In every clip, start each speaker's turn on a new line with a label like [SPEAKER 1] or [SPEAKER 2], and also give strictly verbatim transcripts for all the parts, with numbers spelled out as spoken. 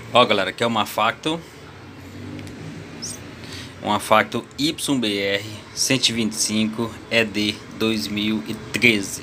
[SPEAKER 1] Ó galera, aqui é uma Facto Uma Facto Y B R cento e vinte e cinco E D dois mil e treze.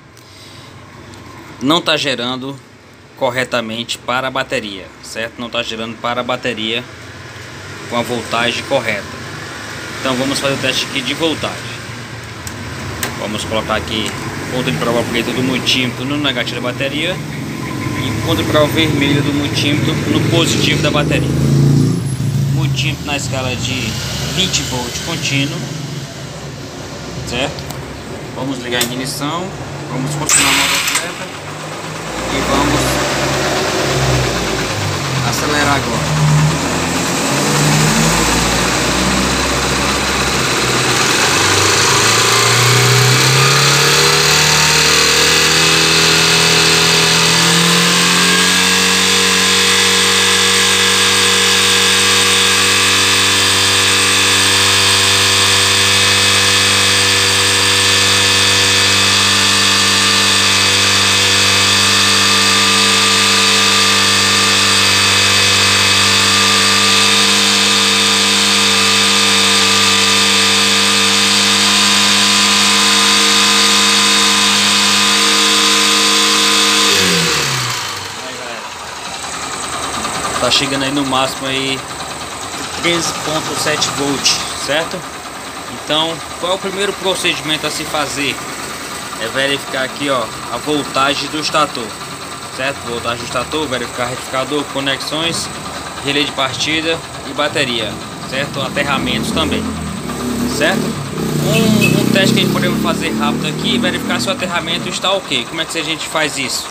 [SPEAKER 1] Não está gerando corretamente para a bateria, certo? Não está gerando para a bateria com a voltagem correta. Então vamos fazer o teste aqui de voltagem. Vamos colocar aqui ponto de prova preta do multímetro no negativo da bateria e ponto de prova vermelha do multímetro no positivo da bateria. Multímetro na escala de vinte volts contínuo, certo? Vamos ligar a ignição, vamos continuar a motocicleta e vamos acelerar agora. Tá chegando aí no máximo aí treze ponto sete volts, certo? Então, qual é o primeiro procedimento a se fazer? É verificar aqui, ó, a voltagem do estator, certo? Voltagem do estator, verificar retificador, conexões, relé de partida e bateria, certo? Aterramentos também, certo? Um, um teste que a gente podemos fazer rápido aqui, verificar se o aterramento está ok. Como é que a gente faz isso?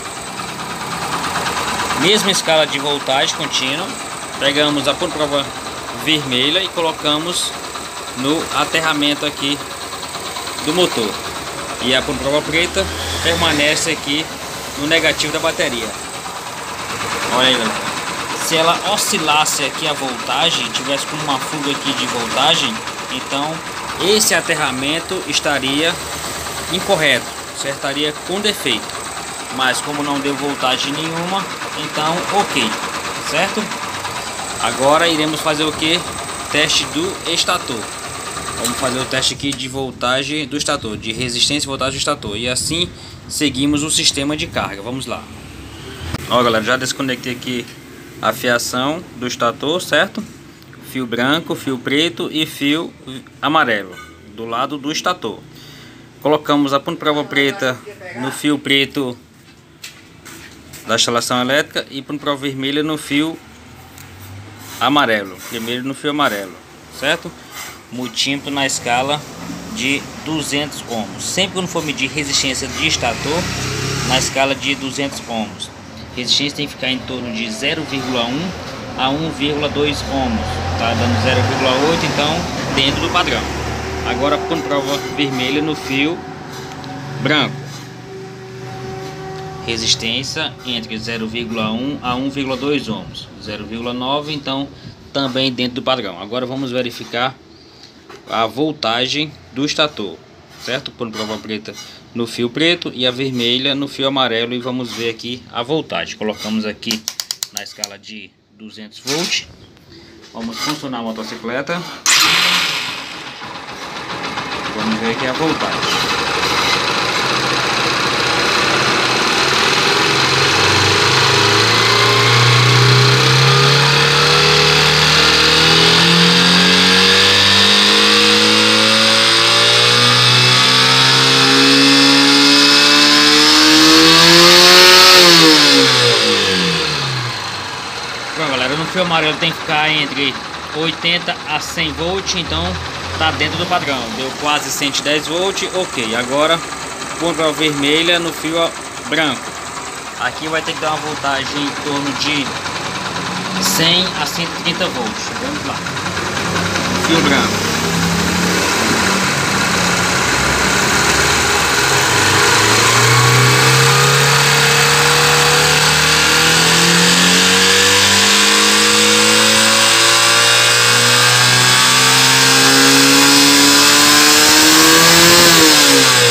[SPEAKER 1] Mesma escala de voltagem contínua, pegamos a ponta de prova vermelha e colocamos no aterramento aqui do motor, e a ponta de prova preta permanece aqui no negativo da bateria. Olha aí galera, se ela oscilasse aqui a voltagem, tivesse com uma fuga aqui de voltagem, então esse aterramento estaria incorreto, certo? Estaria com defeito. Mas como não deu voltagem nenhuma, então ok, certo? Agora iremos fazer o que? Teste do estator. Vamos fazer o teste aqui de voltagem do estator, de resistência e voltagem do estator, e assim seguimos o sistema de carga. Vamos lá. Ó galera, já desconectei aqui a fiação do estator, certo? Fio branco, fio preto e fio amarelo do lado do estator. Colocamos a ponta de prova preta no fio preto da instalação elétrica e ponto de prova vermelha no fio amarelo, primeiro no fio amarelo, certo? Multímetro na escala de duzentos ohms. Sempre quando for medir resistência de estator, na escala de duzentos ohms, resistência tem que ficar em torno de zero vírgula um a um vírgula dois ohms, tá dando zero vírgula oito, então dentro do padrão. Agora ponto de prova vermelha no fio branco, resistência entre zero vírgula um a um vírgula dois ohms, zero vírgula nove, então também dentro do padrão. Agora vamos verificar a voltagem do estator, certo? Ponto de prova preta no fio preto e a vermelha no fio amarelo, e vamos ver aqui a voltagem. Colocamos aqui na escala de duzentos volts. Vamos funcionar a motocicleta. Vamos ver aqui a voltagem. Bom galera, no fio amarelo tem que ficar entre oitenta a cem volts, então tá dentro do padrão, deu quase cento e dez volts, ok. Agora ponto para vermelha no fio branco, aqui vai ter que dar uma voltagem em torno de cem a cento e trinta volts. Vamos lá, fio branco.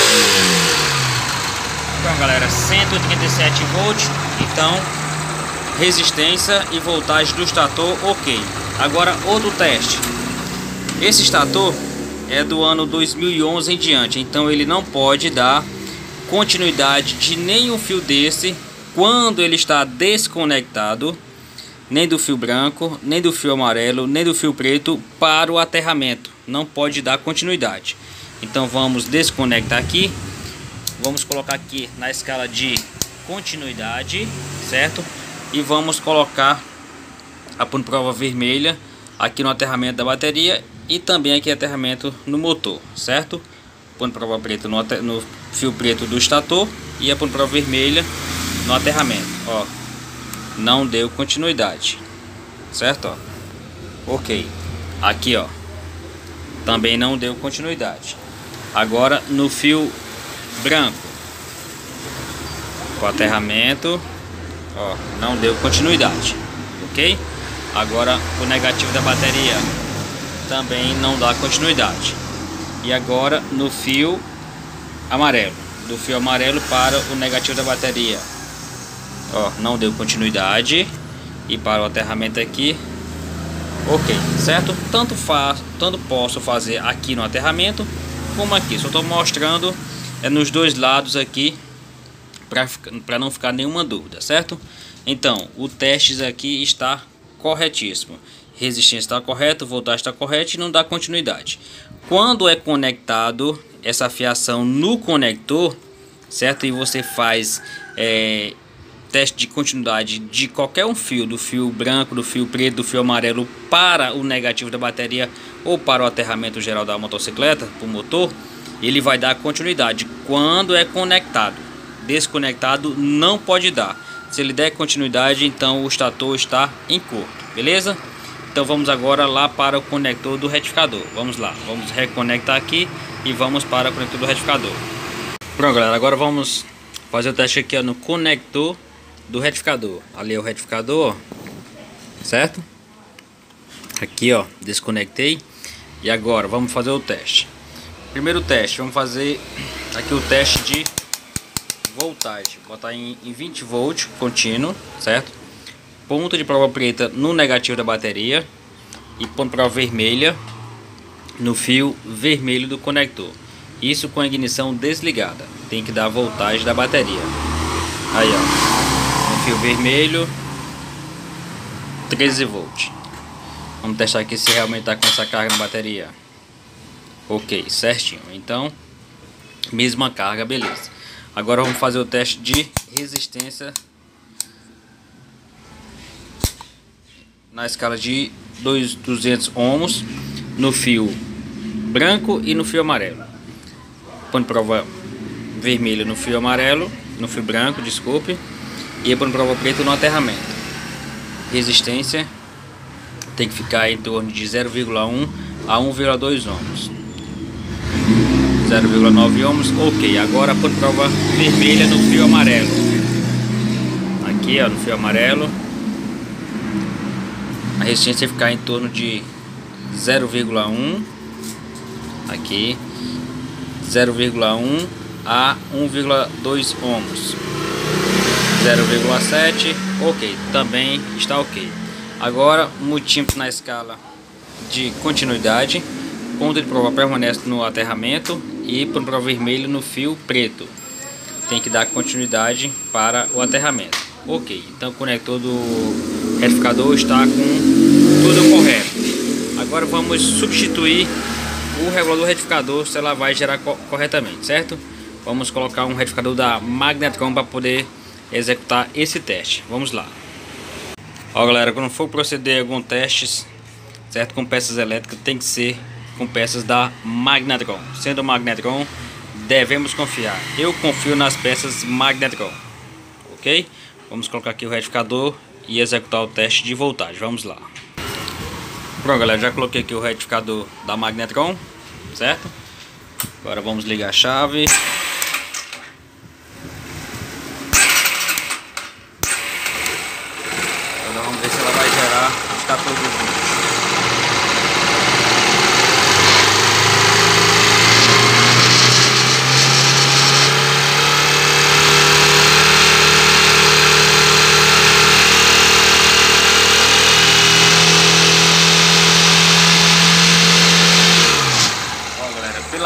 [SPEAKER 1] Então galera, cento e trinta e sete volts, então resistência e voltagem do estator, ok. Agora outro teste. Esse estator é do ano dois mil e onze em diante, então ele não pode dar continuidade de nenhum fio desse quando ele está desconectado, nem do fio branco, nem do fio amarelo, nem do fio preto para o aterramento. Não pode dar continuidade. Então vamos desconectar aqui, vamos colocar aqui na escala de continuidade, certo? E vamos colocar a prova vermelha aqui no aterramento da bateria e também aqui aterramento no motor, certo? Prova preta no, no fio preto do estator e a prova vermelha no aterramento. Ó, não deu continuidade, certo? Ó, ok. Aqui, ó, também não deu continuidade. Agora no fio branco, o aterramento, ó, não deu continuidade, ok? Agora o negativo da bateria também não dá continuidade. E agora no fio amarelo, do fio amarelo para o negativo da bateria, ó, não deu continuidade. E para o aterramento aqui, ok, certo? Tanto faz, tanto posso fazer aqui no aterramento como aqui. Só estou mostrando é nos dois lados aqui para não ficar nenhuma dúvida, certo? Então o teste aqui está corretíssimo. Resistência está correta, voltagem está correta e não dá continuidade. Quando é conectado essa fiação no conector, certo? E você faz é, teste de continuidade de qualquer um fio, do fio branco, do fio preto, do fio amarelo para o negativo da bateria ou para o aterramento geral da motocicleta, para o motor, ele vai dar continuidade quando é conectado. Desconectado não pode dar. Se ele der continuidade, então o estator está em curto, beleza? Então vamos agora lá para o conector do retificador. Vamos lá, vamos reconectar aqui e vamos para o conector do retificador. Pronto, galera, agora vamos fazer o teste aqui, ó, no conector do retificador. Ali é o retificador, ó, certo? Aqui, ó, desconectei. E agora vamos fazer o teste. Primeiro teste, vamos fazer aqui o teste de voltagem. Botar em, em vinte volts contínuo, certo? Ponto de prova preta no negativo da bateria e ponto de prova vermelha no fio vermelho do conector. Isso com a ignição desligada. Tem que dar a voltagem da bateria. Aí, ó, no fio vermelho treze volts. Vamos testar aqui se realmente está com essa carga na bateria. Ok, certinho. Então, mesma carga, beleza. Agora vamos fazer o teste de resistência na escala de duzentos ohms no fio branco e no fio amarelo. Ponto de prova vermelho no fio amarelo, no fio branco, desculpe, e ponto de prova preto no aterramento. Resistência tem que ficar em torno de zero vírgula um a um vírgula dois ohms. zero vírgula nove ohms, ok. Agora ponto de prova vermelha no fio amarelo. Aqui, ó, no fio amarelo. A resistência ficar em torno de zero vírgula um, aqui, zero vírgula um a um vírgula dois ohms, zero vírgula sete, ok, também está ok. Agora multímetro na escala de continuidade, ponto de prova permanece no aterramento e ponto de prova vermelho no fio preto. Tem que dar continuidade para o aterramento. Ok, então o conector do retificador está com tudo correto. Agora vamos substituir o regulador retificador se ela vai gerar co corretamente, certo? Vamos colocar um retificador da Magnetron para poder executar esse teste. Vamos lá. Ó, galera, quando for proceder algum testes, certo, com peças elétricas, tem que ser com peças da Magnetron. Sendo Magnetron, devemos confiar. Eu confio nas peças Magnetron, ok? Vamos colocar aqui o retificador e executar o teste de voltagem. Vamos lá. Pronto, galera, já coloquei aqui o retificador da Magnetron, certo? Agora vamos ligar a chave. Agora vamos ver se ela vai gerar os quatorze volts.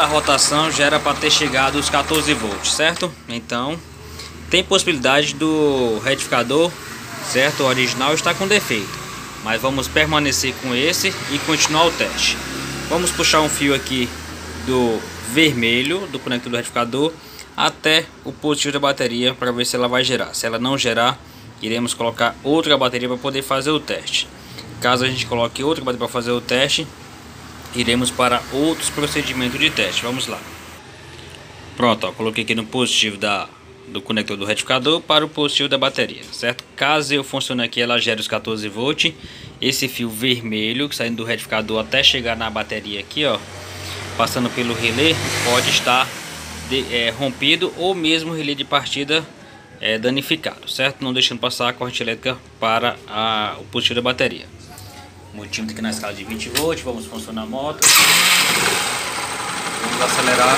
[SPEAKER 1] rotação já era para ter chegado os quatorze volts, certo? Então tem possibilidade do retificador, certo, o original está com defeito, mas vamos permanecer com esse e continuar o teste. Vamos puxar um fio aqui do vermelho do conector do retificador até o positivo da bateria para ver se ela vai gerar. Se ela não gerar, iremos colocar outra bateria para poder fazer o teste. Caso a gente coloque outra bateria para fazer o teste, iremos para outros procedimentos de teste. Vamos lá. Pronto, ó, coloquei aqui no positivo da, do conector do retificador para o positivo da bateria, certo? Caso eu funcione aqui, ela gere os quatorze volts. Esse fio vermelho que saindo do retificador até chegar na bateria aqui, ó, passando pelo relé, pode estar de, é, rompido ou mesmo o relé de partida é, danificado, certo? Não deixando passar a corrente elétrica para a, o positivo da bateria. Multímetro aqui na escala de vinte volts, vamos funcionar a moto. Vamos acelerar.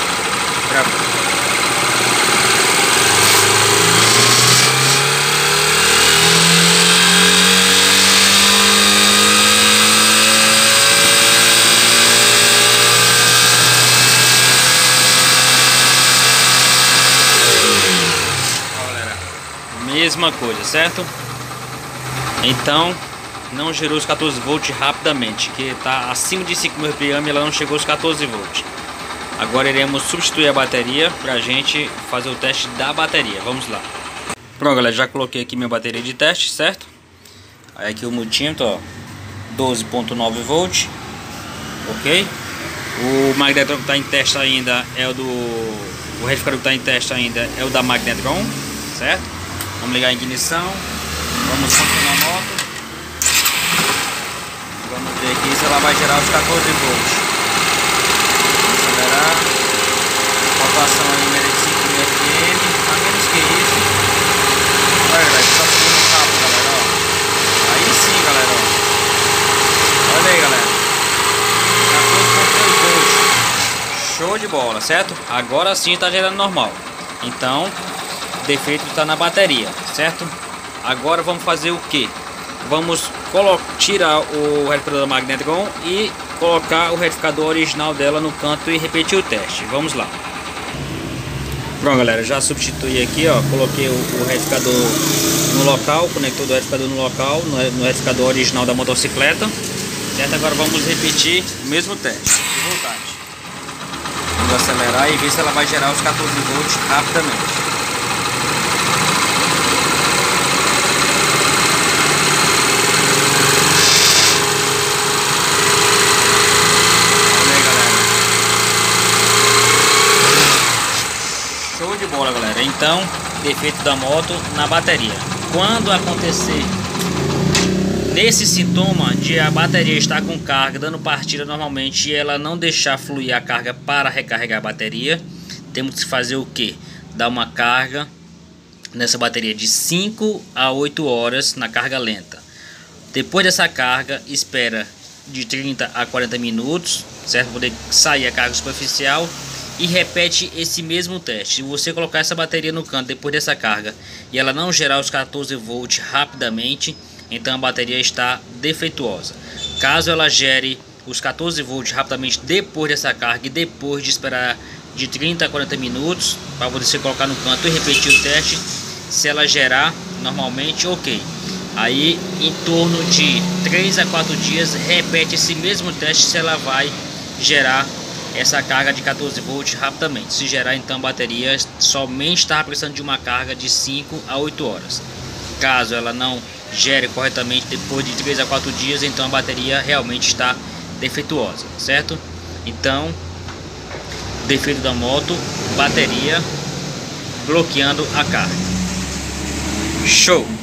[SPEAKER 1] Mesma coisa, certo? Então não gerou os quatorze volts rapidamente, que está acima de cinco mil R P M, ela não chegou aos quatorze volts. Agora iremos substituir a bateria para a gente fazer o teste da bateria. Vamos lá. Pronto, galera, já coloquei aqui minha bateria de teste, certo? Aí aqui o multímetro, ó, doze ponto nove volts, ok? O magnetron que está em teste ainda é o do... O retificador que está em teste ainda é o da magnetron, certo? Vamos ligar a ignição, vamos funcionar a moto. Vamos ver aqui se ela vai gerar os quatorze volts. Vamos acelerar. Rotação aí média de cinco mil R P M, a menos que isso. Olha, galera, está subindo rápido, galera, ó. Aí sim, galera, ó. Olha aí, galera. quatorze ponto dois volts. Show de bola, certo? Agora sim está gerando normal. Então, o defeito está na bateria, certo? Agora vamos fazer o que? Vamos tirar o retificador da magnetron e colocar o retificador original dela no canto e repetir o teste. Vamos lá. Pronto, galera, já substituí aqui, ó, coloquei o, o retificador no local, o conector do retificador no local, no, no retificador original da motocicleta, certo? Agora vamos repetir o mesmo teste de voltagem. Vamos acelerar e ver se ela vai gerar os quatorze volts rapidamente. Show de bola, galera. Então, defeito da moto na bateria. Quando acontecer nesse sintoma de a bateria estar com carga, dando partida normalmente e ela não deixar fluir a carga para recarregar a bateria, temos que fazer o que? Dar uma carga nessa bateria de cinco a oito horas na carga lenta. Depois dessa carga, espera de trinta a quarenta minutos, certo? Para poder sair a carga superficial. E repete esse mesmo teste. Se você colocar essa bateria no canto depois dessa carga e ela não gerar os quatorze volts rapidamente, então a bateria está defeituosa. Caso ela gere os quatorze volts rapidamente depois dessa carga e depois de esperar de trinta a quarenta minutos para você colocar no canto e repetir o teste, se ela gerar normalmente, ok. Aí em torno de três a quatro dias repete esse mesmo teste se ela vai gerar essa carga de quatorze volts rapidamente. Se gerar, então a bateria somente está precisando de uma carga de cinco a oito horas. Caso ela não gere corretamente depois de três a quatro dias, então a bateria realmente está defeituosa, certo? Então, defeito da moto, bateria bloqueando a carga. Show!